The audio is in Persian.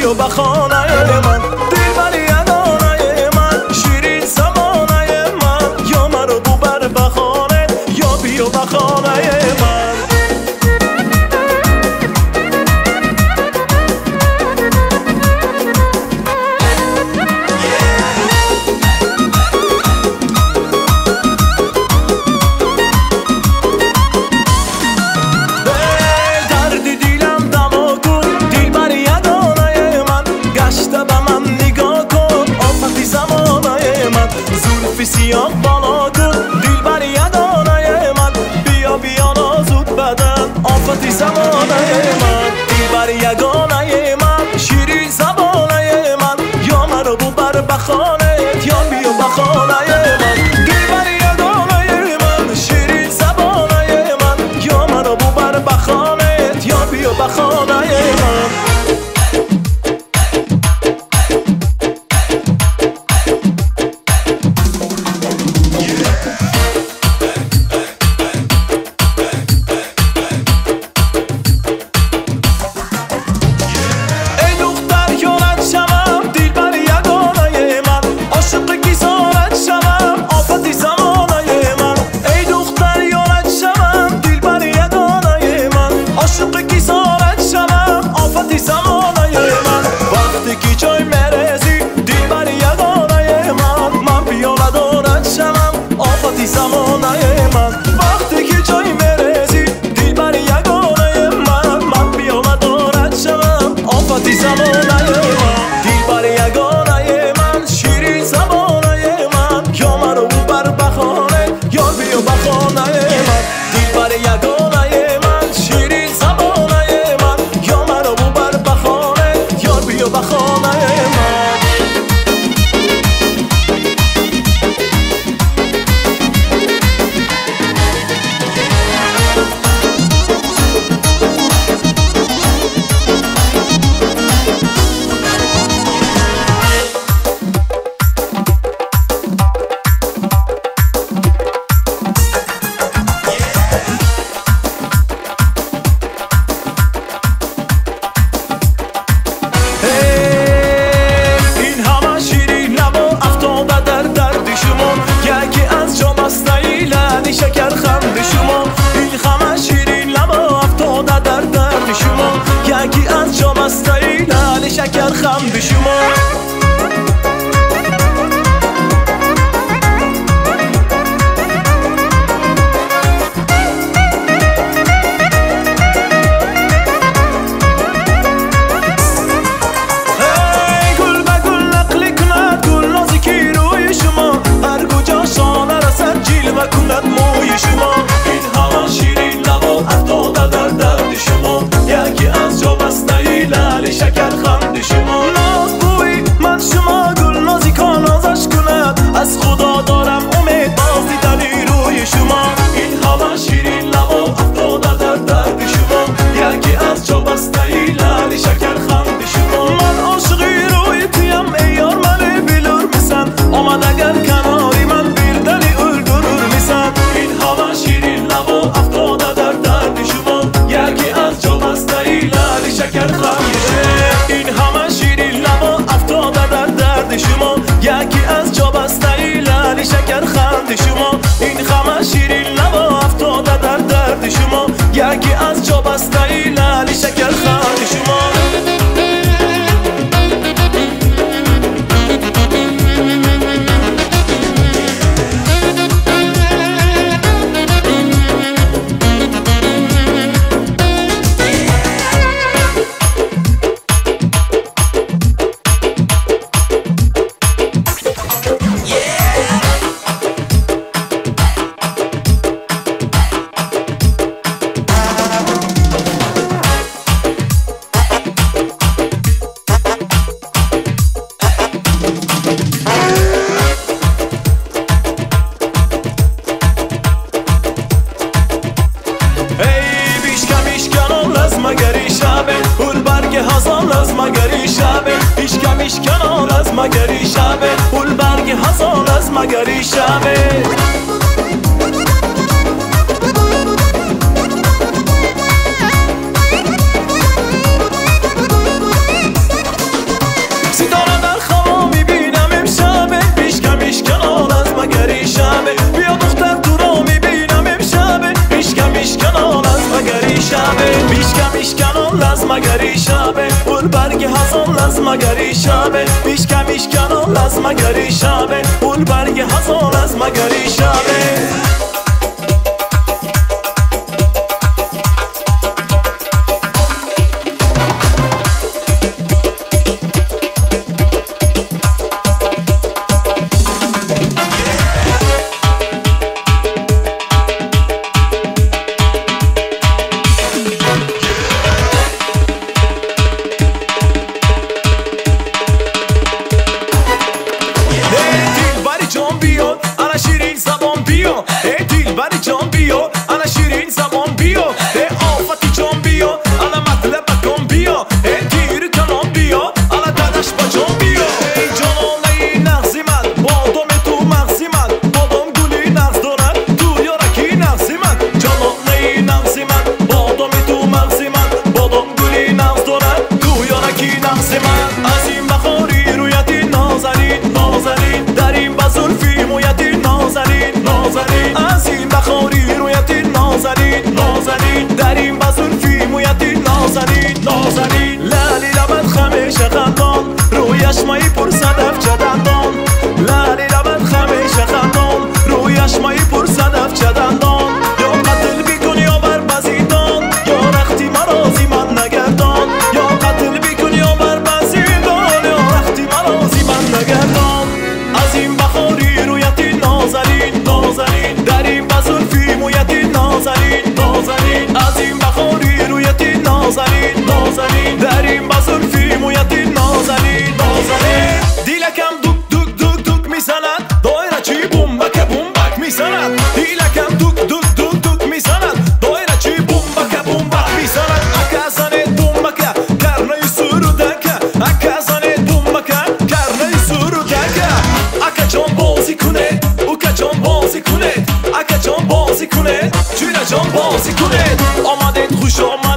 بیا به خانه من دلبر یگانه من شیرین زمانه من یا مرا ببر به خانه یا بیا به خانه من سیاه بالا کن دلبر یگانه من بیا بیا نازک بدن آفتی زمانه من دلبر یگانه من شیرین زبانه من یا مرا ببر به خانه یا بیا به خانه من دلبر یگانه من شیرین زبانه من یا مرا ببر به خانه یا بیا به خانه من زمانه من وقتی که جای مرزی دلبر یگانه من بیا و دارد شوم آفتی زمانه من دلبر یگانه من شیرین زبانه من یا مرا ببر به خانه یا بیا به خانه من دلبر یگانه من شیرین زبانه من یا مرا ببر به خانه یا بیا به خانه من شکر خند شما این خم شیرین لبا افتاده در درد شما یکی از جام است لعل شکر خند شما گل به گل نقلی کند گل نازکی روی شما هر کجا شانه رسد جلوه کند موی شما این هوا شیرین لبا افتاده در درد شما یکی از جا بسته لعل شکر خند شما ناز بوی من شما گل نازیکا نازش کند از خدا دارم امید باز دیدنی روی شما این هوا شیرین لبا افتاده در درد شما یکی از جا بسته لعل شکر خند شما من عاشقی روی تیم ای یار من بلور میسن آمد اگر کناری من بیردنی اردرور میسن این هوا شیرین لبا افتاده در درد شما یکی از جا بسته لعل شکر خند این همه شیرین لبا افتاده در درد شما یکی از جا بسته لعل شکر خند شما این همه شیرین لبا افتاده در درد شما یکی از جا بسته لعل شکر خند شما مگری شبه اول برگ هزان از مگری شبه پیشکم ایشکنان از مگری شبه اول برگ هزان از مگری شبه شبه میشکن لازمگری شبه بول برگ هزان لازمگری شبه میشکن لازمگری شبه بول برگ هزان لازمگری شبه شیرین زبان بیا ای دلبر جان بیا انا شیرین زبان بیا ای آفتی جان بیا انا مطلب کن بیا ای تیر کنان بیا انا دادش با جان بیا ای جانانه نغزی من بادام تو مغزی من بادام گلی نغز دارد تو یارکی نغزی من جانانه نغزی من بادام تو مغزی من بادام گلی نغز دارد تو یارکی نغزی من از این بخاری رویتی نازنین در این بزلفی مویتی نازنین از این بخاری رویتی نازنین در این بزلفی مویتی نازنین لالی لبت خمیشه خندان رویش مایی پر صدف چدندان لالی لبت خمیشه خندان رویش مایی پر صدف چدندان یا قتل بیکن یا بر بزیدان یا رختی مرازی من نگردان یا قتل بیکن یا بر بزیدان یا رختی مرازی من نگردان از این بخاری رویتی نازنین در این بزلفی مویتی نازنین از این بخاری رویتی نازنین در این بزلفی مویتی نازنین دیلکم دوک میزند دایره چی بومبک میزند دیلکم دوک میزند دایره چی بومبک میزند اکا زنه بومبک کرنه سرودک اکا زنه بومبک کرنه سرودک اکا جان بازی کنه اوکا جان بازی کنه اکا جان بازی کنه جویره جان بازی کنه آمدید خوش آمد